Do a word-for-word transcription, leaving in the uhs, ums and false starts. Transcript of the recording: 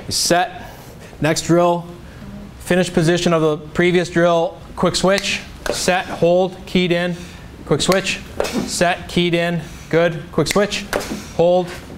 Set. Next drill, finish position of the previous drill, quick switch, set, hold, keyed in, quick switch, set, keyed in, good, quick switch, hold,